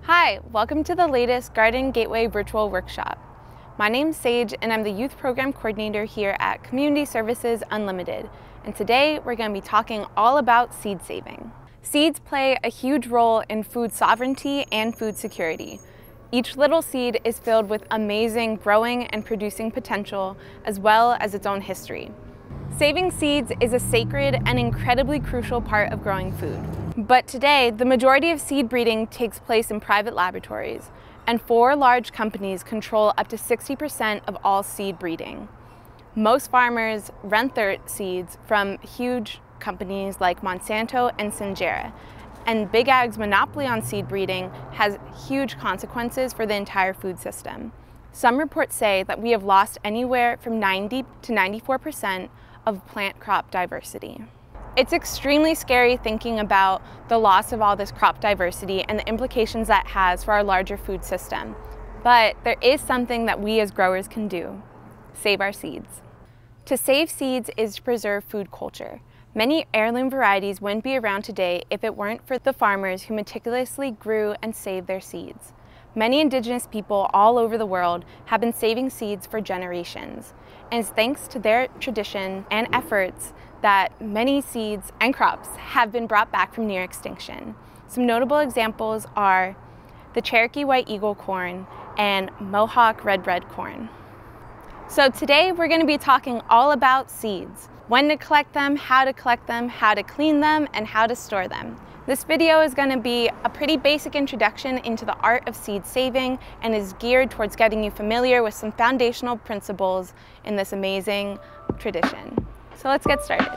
Hi, welcome to the latest Garden Gateway virtual workshop. My name's Sage and I'm the Youth Program Coordinator here at Community Services Unlimited. And today we're going to be talking all about seed saving. Seeds play a huge role in food sovereignty and food security. Each little seed is filled with amazing growing and producing potential, as well as its own history. Saving seeds is a sacred and incredibly crucial part of growing food. But today, the majority of seed breeding takes place in private laboratories, and 4 large companies control up to 60% of all seed breeding. Most farmers rent their seeds from huge companies like Monsanto and Syngenta, and Big Ag's monopoly on seed breeding has huge consequences for the entire food system. Some reports say that we have lost anywhere from 90 to 94% of plant crop diversity. It's extremely scary thinking about the loss of all this crop diversity and the implications that has for our larger food system. But there is something that we as growers can do: save our seeds. To save seeds is to preserve food culture. Many heirloom varieties wouldn't be around today if it weren't for the farmers who meticulously grew and saved their seeds. Many indigenous people all over the world have been saving seeds for generations, and it's thanks to their tradition and efforts that many seeds and crops have been brought back from near extinction. Some notable examples are the Cherokee White Eagle corn and Mohawk Red corn. So today we're going to be talking all about seeds: when to collect them, how to clean them, and how to store them. This video is going to be a pretty basic introduction into the art of seed saving and is geared towards getting you familiar with some foundational principles in this amazing tradition. So let's get started.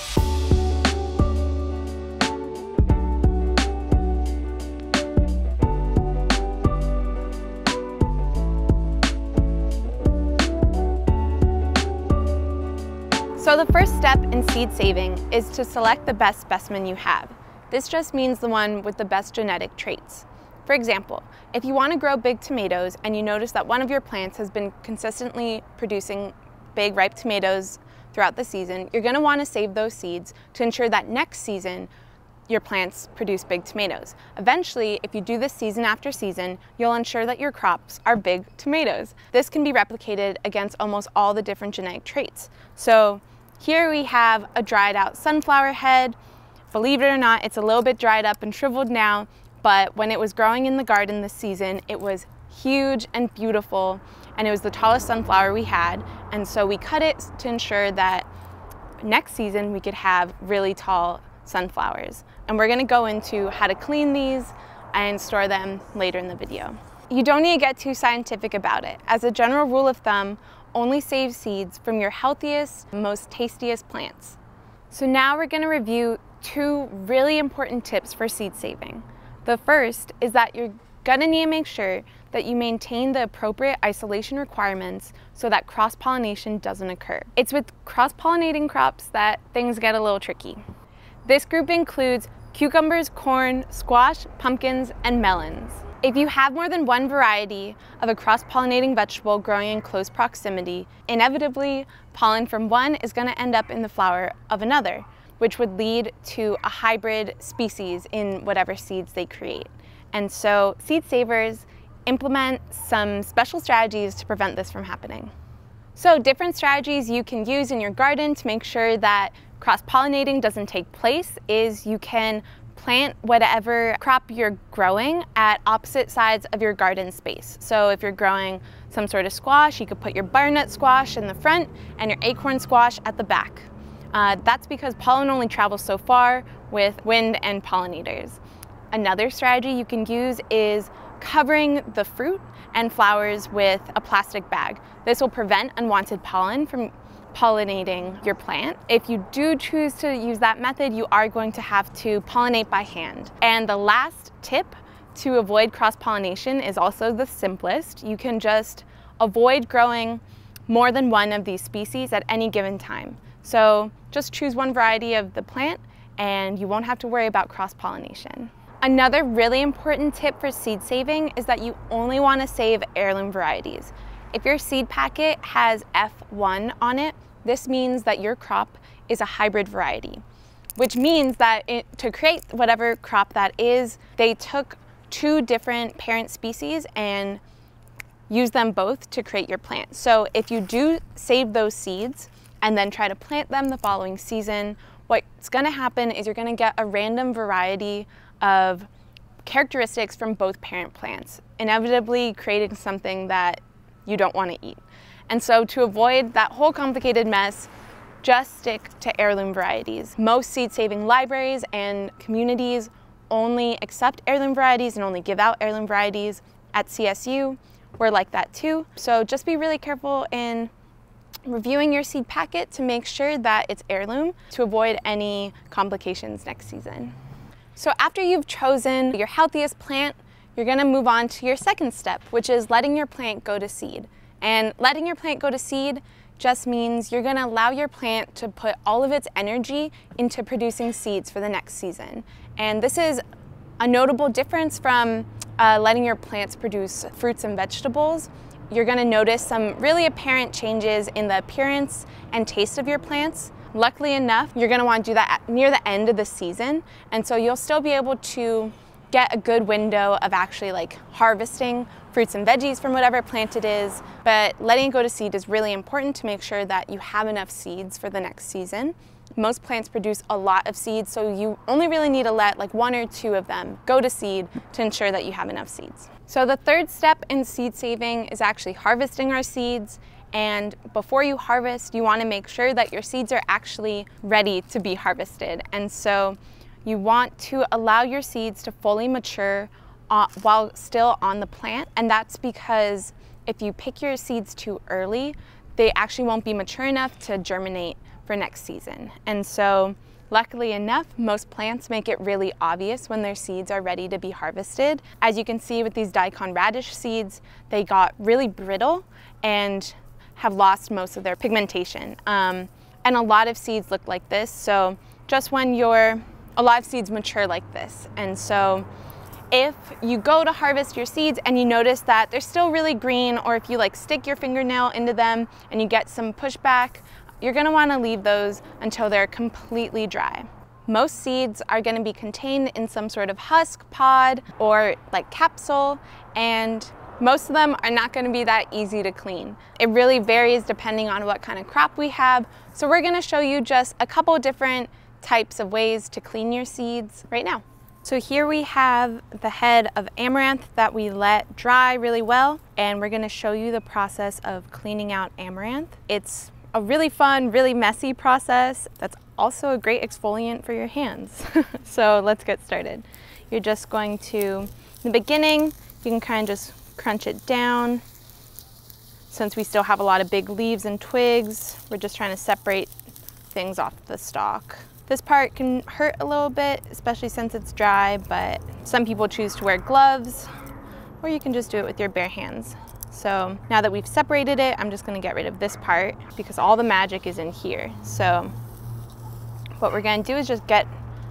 So the first step in seed saving is to select the best specimen you have. This just means the one with the best genetic traits. For example, if you want to grow big tomatoes and you notice that one of your plants has been consistently producing big ripe tomatoes throughout the season, you're going to want to save those seeds to ensure that next season your plants produce big tomatoes. Eventually, if you do this season after season, you'll ensure that your crops are big tomatoes. This can be replicated against almost all the different genetic traits. So here we have a dried out sunflower head. Believe it or not, it's a little bit dried up and shriveled now, but when it was growing in the garden this season, it was huge and beautiful, and it was the tallest sunflower we had, and so we cut it to ensure that next season we could have really tall sunflowers. And we're going to go into how to clean these and store them later in the video. You don't need to get too scientific about it. As a general rule of thumb, only save seeds from your healthiest, most tastiest plants. So now we're going to review 2 really important tips for seed saving. The first is that you're going to need to make sure that you maintain the appropriate isolation requirements so that cross-pollination doesn't occur. It's with cross-pollinating crops that things get a little tricky. This group includes cucumbers, corn, squash, pumpkins, and melons. If you have more than one variety of a cross-pollinating vegetable growing in close proximity, inevitably pollen from one is going to end up in the flower of another, which would lead to a hybrid species in whatever seeds they create. And so seed savers implement some special strategies to prevent this from happening. So different strategies you can use in your garden to make sure that cross-pollinating doesn't take place is you can plant whatever crop you're growing at opposite sides of your garden space. So if you're growing some sort of squash, you could put your butternut squash in the front and your acorn squash at the back. That's because pollen only travels so far with wind and pollinators. Another strategy you can use is covering the fruit and flowers with a plastic bag. This will prevent unwanted pollen from pollinating your plant. If you do choose to use that method, you are going to have to pollinate by hand. And the last tip to avoid cross-pollination is also the simplest. You can just avoid growing more than one of these species at any given time. So just choose one variety of the plant and you won't have to worry about cross-pollination. Another really important tip for seed saving is that you only want to save heirloom varieties. If your seed packet has F1 on it, this means that your crop is a hybrid variety, which means that to create whatever crop that is, they took two different parent species and use them both to create your plant. So if you do save those seeds and then try to plant them the following season, what's gonna happen is you're gonna get a random variety of characteristics from both parent plants, inevitably creating something that you don't want to eat. And so to avoid that whole complicated mess, just stick to heirloom varieties. Most seed-saving libraries and communities only accept heirloom varieties and only give out heirloom varieties. At CSU, we're like that too. So just be really careful in reviewing your seed packet to make sure that it's heirloom to avoid any complications next season. So after you've chosen your healthiest plant, you're gonna move on to your second step, which is letting your plant go to seed. And letting your plant go to seed just means you're gonna allow your plant to put all of its energy into producing seeds for the next season. And this is a notable difference from letting your plants produce fruits and vegetables. You're gonna notice some really apparent changes in the appearance and taste of your plants. Luckily enough, you're gonna want to do that near the end of the season, and so you'll still be able to get a good window of actually like harvesting fruits and veggies from whatever plant it is, but letting it go to seed is really important to make sure that you have enough seeds for the next season. Most plants produce a lot of seeds, so you only really need to let like 1 or 2 of them go to seed to ensure that you have enough seeds. So the third step in seed saving is actually harvesting our seeds. And before you harvest, you want to make sure that your seeds are actually ready to be harvested. And so you want to allow your seeds to fully mature while still on the plant. And that's because if you pick your seeds too early, they actually won't be mature enough to germinate for next season. And so luckily enough, most plants make it really obvious when their seeds are ready to be harvested. As you can see with these daikon radish seeds, they got really brittle and have lost most of their pigmentation. And a lot of seeds look like this. So just when a lot of seeds mature like this. And so if you go to harvest your seeds and you notice that they're still really green, or if you like stick your fingernail into them and you get some pushback, you're gonna wanna leave those until they're completely dry. Most seeds are gonna be contained in some sort of husk, pod, or like capsule, and most of them are not going to be that easy to clean. It really varies depending on what kind of crop we have. So we're going to show you just a couple different types of ways to clean your seeds right now. So here we have the head of amaranth that we let dry really well, and we're going to show you the process of cleaning out amaranth. It's a really fun, really messy process that's also a great exfoliant for your hands. So let's get started. You're just going to, in the beginning, you can kind of just crunch it down. Since we still have a lot of big leaves and twigs, we're just trying to separate things off the stalk. This part can hurt a little bit, especially since it's dry, but some people choose to wear gloves, or you can just do it with your bare hands. So now that we've separated it, I'm just gonna get rid of this part because all the magic is in here. So what we're gonna do is just get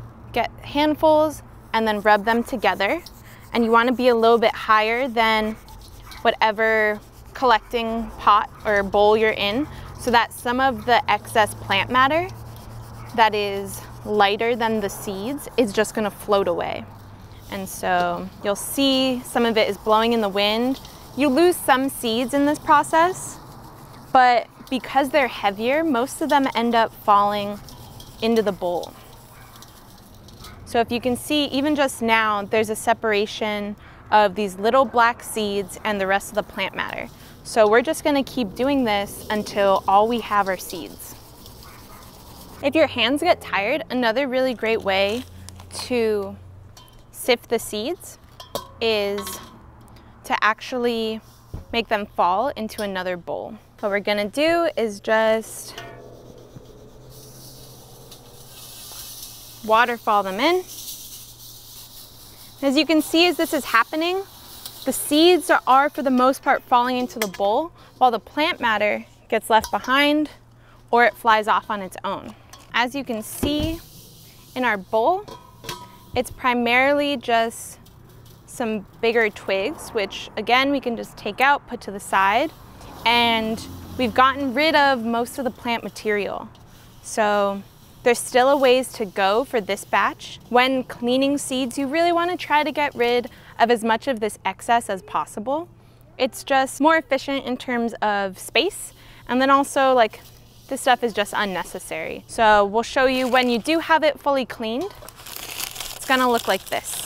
handfuls and then rub them together. And you want to be a little bit higher than whatever collecting pot or bowl you're in, so that some of the excess plant matter that is lighter than the seeds is just going to float away. And so you'll see some of it is blowing in the wind. You lose some seeds in this process, but because they're heavier, most of them end up falling into the bowl. So if you can see, even just now, there's a separation of these little black seeds and the rest of the plant matter. So we're just gonna keep doing this until all we have are seeds. If your hands get tired, another really great way to sift the seeds is to actually make them fall into another bowl. What we're gonna do is just waterfall them in. As you can see, as this is happening, the seeds are for the most part falling into the bowl, while the plant matter gets left behind or it flies off on its own. As you can see in our bowl, it's primarily just some bigger twigs, which again, we can just take out, put to the side, and we've gotten rid of most of the plant material. So There's still a ways to go for this batch. When cleaning seeds, you really want to try to get rid of as much of this excess as possible. It's just more efficient in terms of space, and then also like this stuff is just unnecessary. So we'll show you when you do have it fully cleaned, it's gonna look like this.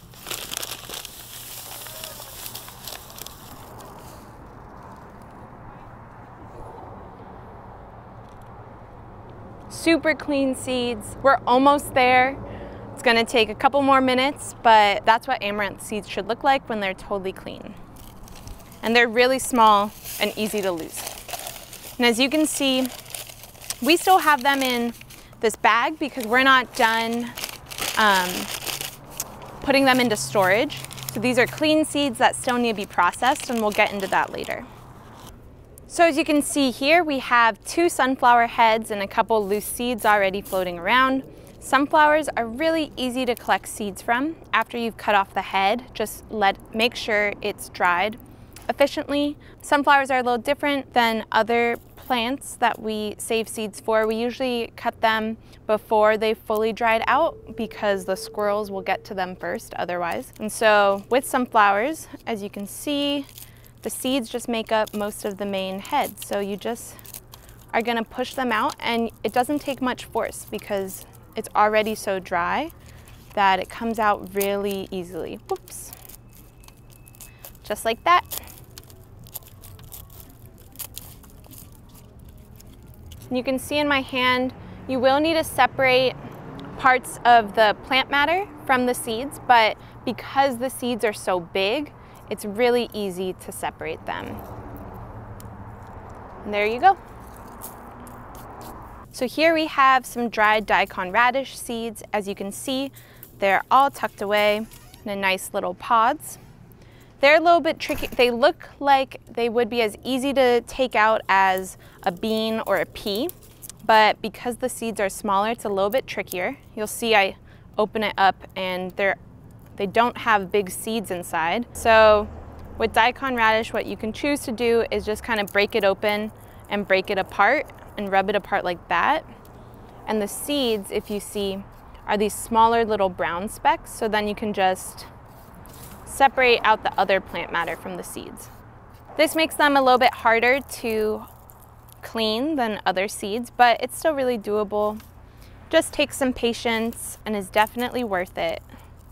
Super clean seeds. We're almost there. It's gonna take a couple more minutes, but that's what amaranth seeds should look like when they're totally clean. And they're really small and easy to lose. And as you can see, we still have them in this bag because we're not done putting them into storage. So these are clean seeds that still need to be processed, and we'll get into that later. So as you can see here, we have 2 sunflower heads and a couple loose seeds already floating around. Sunflowers are really easy to collect seeds from. After you've cut off the head, just make sure it's dried efficiently. Sunflowers are a little different than other plants that we save seeds for. We usually cut them before they fully dried out because the squirrels will get to them first otherwise. And so with sunflowers, as you can see, the seeds just make up most of the main head. So you just are gonna push them out, and it doesn't take much force because it's already so dry that it comes out really easily. Whoops. Just like that. You can see in my hand, you will need to separate parts of the plant matter from the seeds, but because the seeds are so big, it's really easy to separate them. And there you go. So here we have some dried daikon radish seeds. As you can see, they're all tucked away in nice little pods. They're a little bit tricky. They look like they would be as easy to take out as a bean or a pea, but because the seeds are smaller, it's a little bit trickier. You'll see I open it up and they don't have big seeds inside. So with daikon radish, what you can choose to do is just kind of break it open and break it apart and rub it apart like that. And the seeds, if you see, are these smaller little brown specks. So then you can just separate out the other plant matter from the seeds. This makes them a little bit harder to clean than other seeds, but it's still really doable. Just takes some patience and is definitely worth it.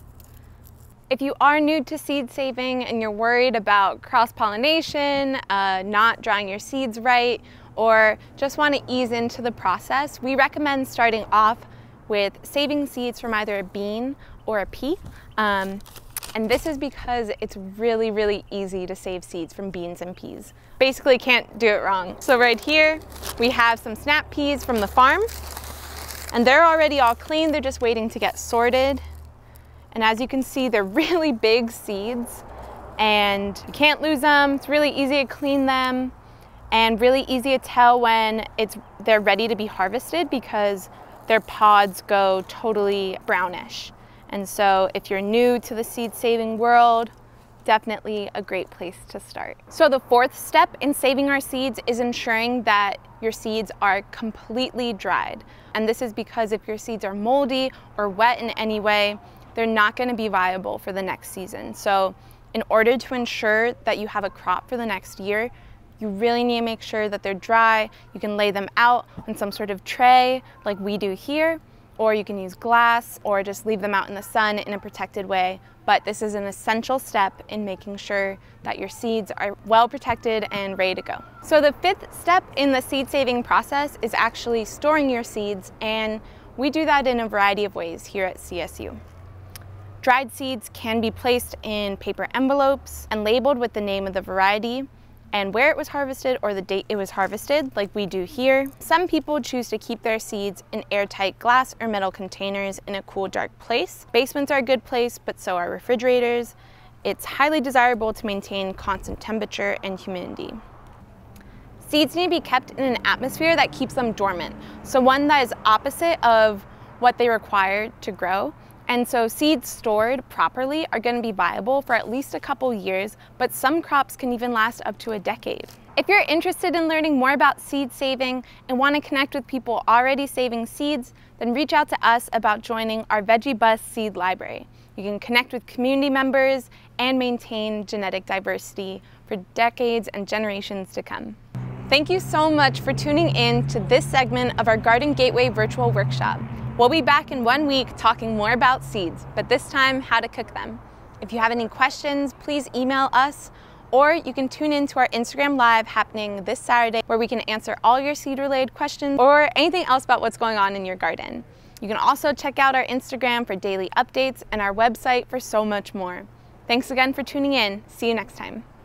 If you are new to seed saving and you're worried about cross-pollination, not drying your seeds right, or just want to ease into the process, we recommend starting off with saving seeds from either a bean or a pea. And this is because it's really, really easy to save seeds from beans and peas. Basically can't do it wrong. So right here, we have some snap peas from the farm, and they're already all clean. They're just waiting to get sorted. And as you can see, they're really big seeds and you can't lose them. It's really easy to clean them and really easy to tell when they're ready to be harvested because their pods go totally brownish. And so if you're new to the seed saving world, definitely a great place to start. So the 4th step in saving our seeds is ensuring that your seeds are completely dried. And this is because if your seeds are moldy or wet in any way, they're not going to be viable for the next season. So in order to ensure that you have a crop for the next year, you really need to make sure that they're dry. You can lay them out on some sort of tray like we do here, or you can use glass or just leave them out in the sun in a protected way. But this is an essential step in making sure that your seeds are well protected and ready to go. So the 5th step in the seed saving process is actually storing your seeds, and we do that in a variety of ways here at CSU. Dried seeds can be placed in paper envelopes and labeled with the name of the variety and where it was harvested or the date it was harvested, like we do here. Some people choose to keep their seeds in airtight glass or metal containers in a cool, dark place. Basements are a good place, but so are refrigerators. It's highly desirable to maintain constant temperature and humidity. Seeds need to be kept in an atmosphere that keeps them dormant, so one that is opposite of what they require to grow. And so seeds stored properly are going to be viable for at least a couple years, but some crops can even last up to a decade. If you're interested in learning more about seed saving and want to connect with people already saving seeds, then reach out to us about joining our VeggieBus Seed Library. You can connect with community members and maintain genetic diversity for decades and generations to come. Thank you so much for tuning in to this segment of our Garden Gateway virtual workshop. We'll be back in 1 week talking more about seeds, but this time how to cook them. If you have any questions, please email us, or you can tune in to our Instagram Live happening this Saturday where we can answer all your seed-related questions or anything else about what's going on in your garden. You can also check out our Instagram for daily updates and our website for so much more. Thanks again for tuning in. See you next time.